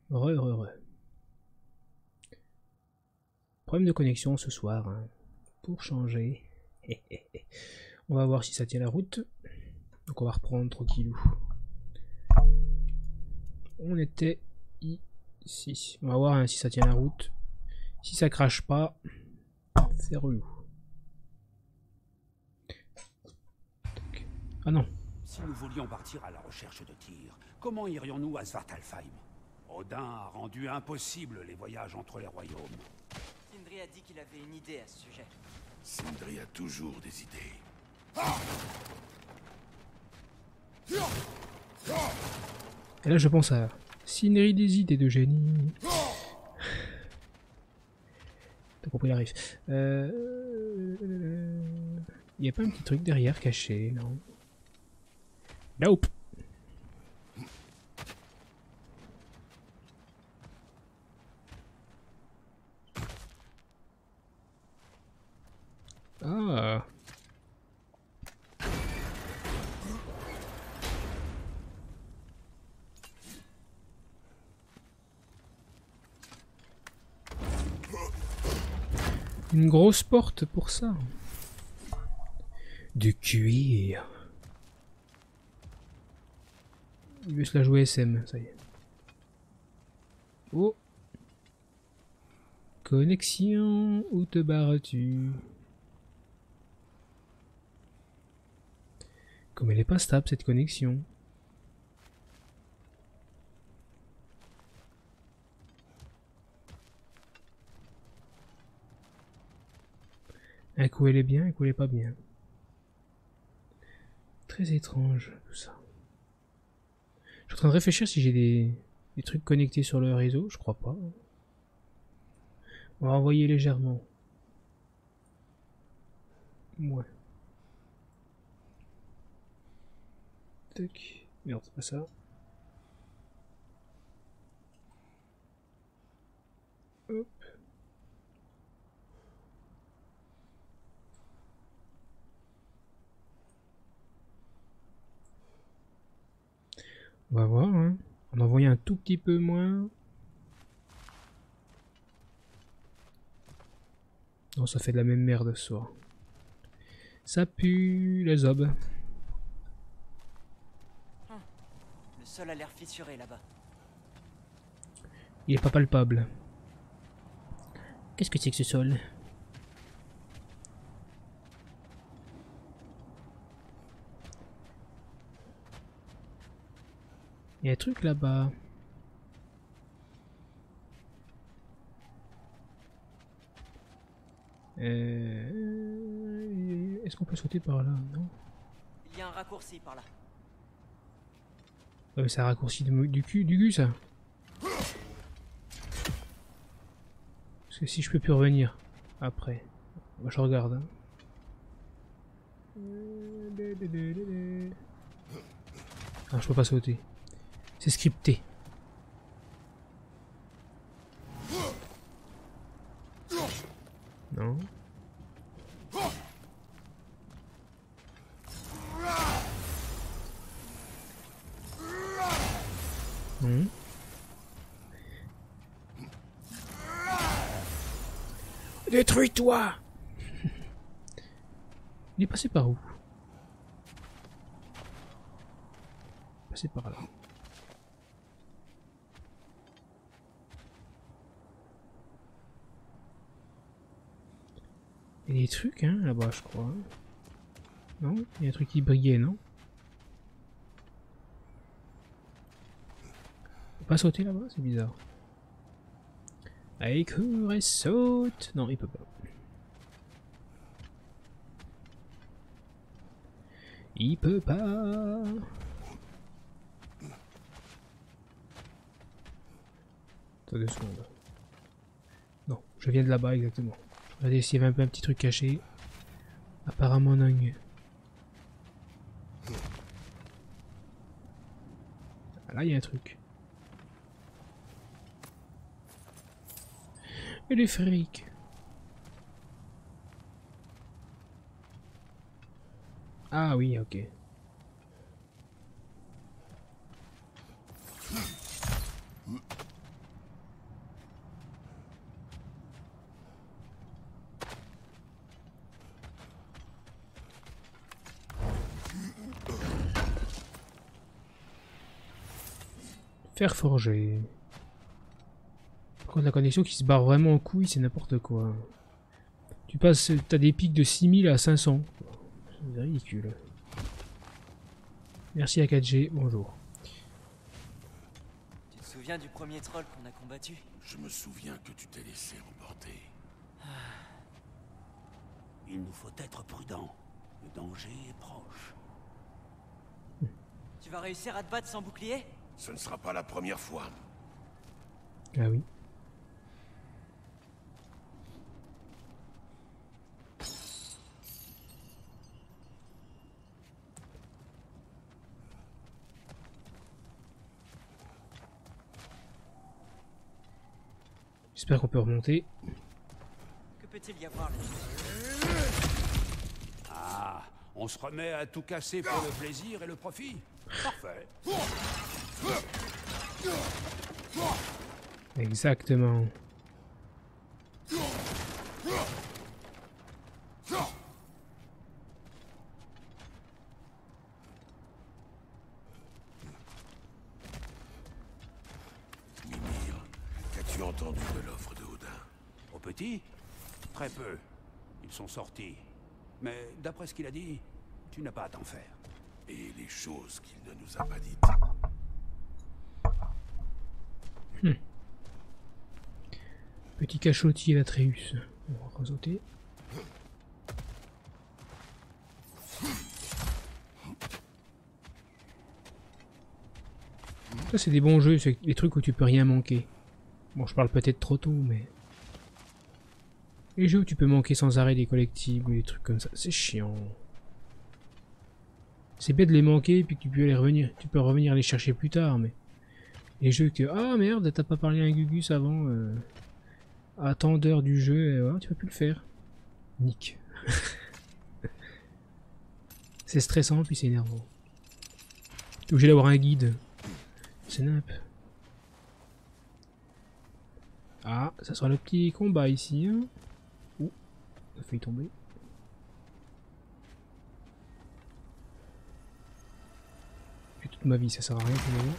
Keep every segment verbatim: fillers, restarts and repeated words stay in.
Re, re, re. Problème de connexion ce soir. Hein. Pour changer. On va voir si ça tient la route. Donc on va reprendre tranquillou. On était ici. On va voir hein, si ça tient la route. Si ça crache pas, c'est relou. Ah non. Si nous voulions partir à la recherche de Tyr, comment irions-nous à Svartalfheim? Odin a rendu impossible les voyages entre les royaumes. Sindri a dit qu'il avait une idée à ce sujet. Sindri a toujours des idées. Et là je pense à Sindri des idées de génie. T'as compris la riff. Euh... Il n'y a pas un petit truc derrière caché, non? Nope. Ah. Une grosse porte pour ça. Du cuir. Il veut se la jouer S M, ça y est. Oh. Connexion, où te barres-tu? Comme elle est pas stable cette connexion. Un coup elle est bien, un coup elle est pas bien. Très étrange tout ça. Je suis en train de réfléchir si j'ai des, des trucs connectés sur le réseau, je crois pas. On va envoyer légèrement. Ouais. Tac. Merde, c'est pas ça. Hop. On va voir, hein. On envoie un tout petit peu moins. Non, ça fait de la même merde ce soir. Ça pue les obs. Hum. Le sol a l'air fissuré là-bas. Il est pas palpable. Qu'est-ce que c'est que ce sol? Il y a un truc là-bas. Euh... Est-ce qu'on peut sauter par là? Non. Il y a un raccourci par là. Ouais, mais c'est un raccourci de, du cul, du cul ça. Parce que si je peux plus revenir après, bah, je regarde. Hein. Ah, je peux pas sauter. C'est scripté. Non. Non. Détruis-toi. Il est passé par où? Passé par là. Il y a des trucs hein là-bas je crois. Non? Il y a un truc qui brillait, non? On peut pas sauter là-bas, c'est bizarre. Allez, cours et saute! Non, il peut pas. Il peut pas. Attends deux secondes. Non, je viens de là-bas exactement. Regardez s'il y avait un peu un petit truc caché. Apparemment non. Là il y a un truc. Et les frics. Ah oui, ok. Fer forgé. Par contre, la connexion qui se barre vraiment en couille, c'est n'importe quoi. Tu passes, t'as des pics de six mille à cinq cents. C'est ridicule. Merci à quatre G, bonjour. Tu te souviens du premier troll qu'on a combattu? Je me souviens que tu t'es laissé emporter. Il nous faut être prudents. Le danger est proche. Tu vas réussir à te battre sans bouclier? Ce ne sera pas la première fois. Ah oui. J'espère qu'on peut remonter. Que peut-il y avoir là? Ah, on se remet à tout casser pour le plaisir et le profit. Parfait. Exactement. Mimir, qu'as-tu entendu de l'offre de Odin? Au petit? Très peu. Ils sont sortis. Mais d'après ce qu'il a dit, tu n'as pas à t'en faire. Et les choses qu'il ne nous a pas dites. Hmm. Petit cachotier l'Atreus. On va resauter. Ça c'est des bons jeux, c'est des trucs où tu peux rien manquer. Bon, je parle peut-être trop tôt, mais... Les jeux où tu peux manquer sans arrêt des collectibles ou des trucs comme ça, c'est chiant. C'est bête de les manquer et puis que tu peux les revenir, tu peux revenir les chercher plus tard, mais... Les jeux que... Ah merde, t'as pas parlé à un Gugus avant, euh... à tant d'heures du jeu, et voilà, tu peux plus le faire. Nick. C'est stressant, puis c'est énervant. T'es obligé d'avoir un guide. C'est nimp. Ah, ça sera le petit combat ici. Hein. Ouh, ça a failli tomber. J'ai toute ma vie, ça sert à rien pour le moment.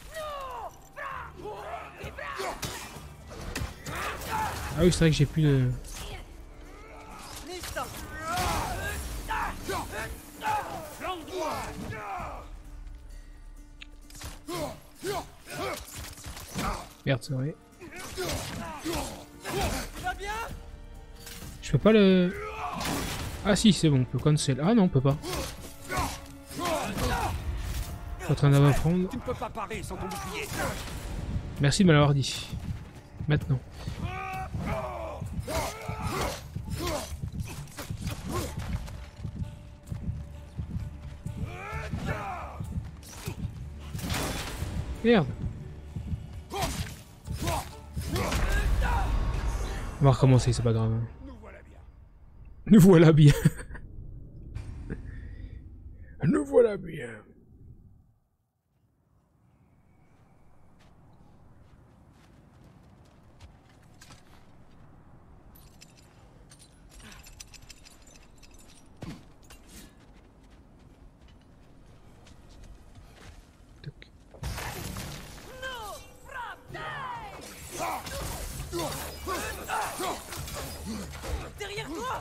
Ah oui, c'est vrai que j'ai plus de... Merde, c'est vrai. Je peux pas le... Ah si, c'est bon, on peut cancel. Ah non, on peut pas. Je suis en train d'apprendre. Tu ne peux pas parer sans ton bouclier. Merci de me l'avoir dit. Maintenant. Merde. On va recommencer, c'est pas grave. Nous voilà bien. Nous voilà bien. Nous voilà bien. Derrière toi!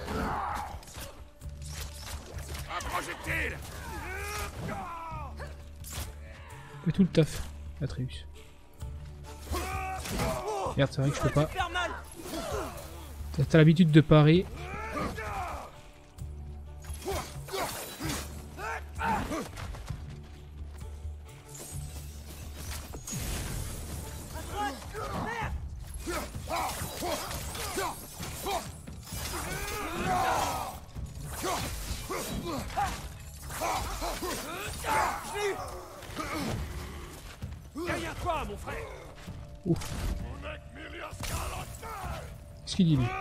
Un projectile! Fais tout le taf, Atreus. Merde, c'est vrai que je peux pas. T'as l'habitude de parer. Derrière toi, mon frère. Ouf. Qu'est-ce qu'il dit lui?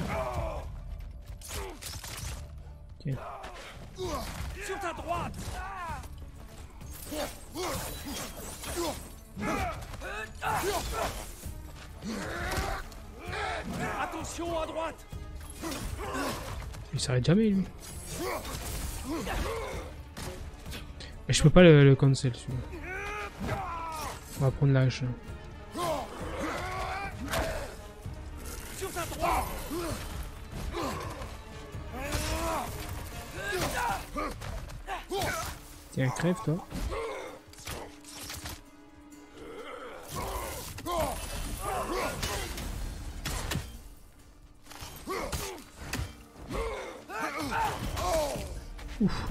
Tiens. Sur ta droite. Attention à droite. Il s'arrête jamais lui. Mais je peux pas le, le cancel celui-là. On va prendre l'âge. Sur ta droite. Tiens, crève toi. Ouf.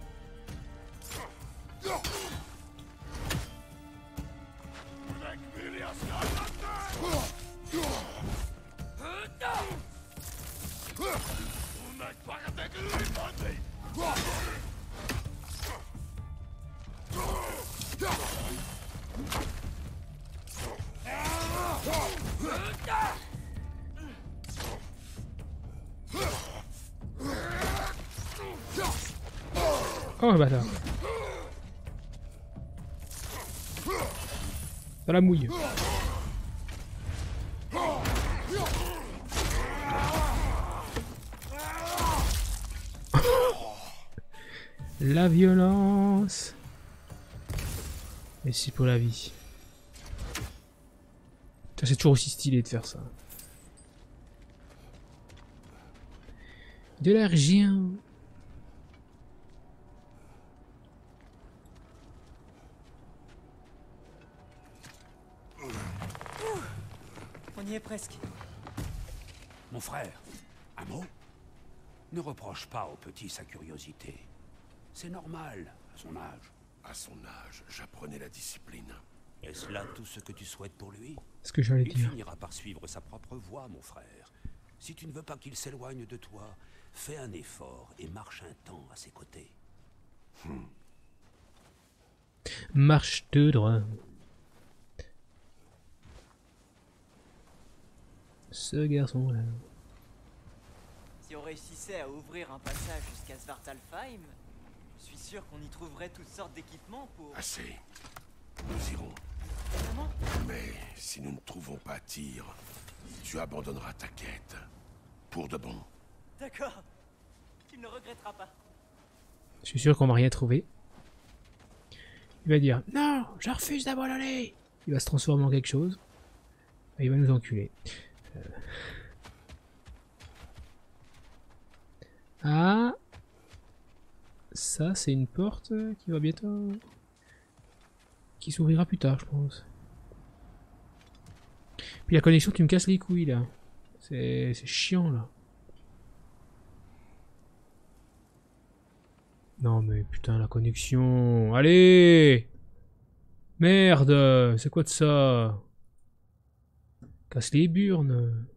Oh bâtard. Dans la mouille. La violence. Et c'est pour la vie. C'est toujours aussi stylé de faire ça. De l'argent. On y est presque. Mon frère, un mot? Ne reproche pas au petit sa curiosité. C'est normal, à son âge. À son âge, j'apprenais la discipline. Est-ce là tout ce que tu souhaites pour lui? Ce que j'allais Il dire. finira par suivre sa propre voie, mon frère. Si tu ne veux pas qu'il s'éloigne de toi, fais un effort et marche un temps à ses côtés. Hmm. Marche de droit. Ce garçon-là. Si on réussissait à ouvrir un passage jusqu'à Svartalfheim, je suis sûr qu'on y trouverait toutes sortes d'équipements pour... Assez. Nous irons. Vraiment? Mais si nous ne trouvons pas Tyr, tu abandonneras ta quête. Pour de bon. D'accord. Tu ne le regretteras pas. Je suis sûr qu'on va rien trouver. Il va dire non, je refuse d'abandonner. Il va se transformer en quelque chose. Et il va nous enculer. Euh... Ah, ça c'est une porte qui va bientôt, qui s'ouvrira plus tard, je pense. Puis la connexion, tu me casses les couilles là. C'est chiant là. Non mais putain la connexion. Allez. Merde. C'est quoi de ça? Casse les burnes.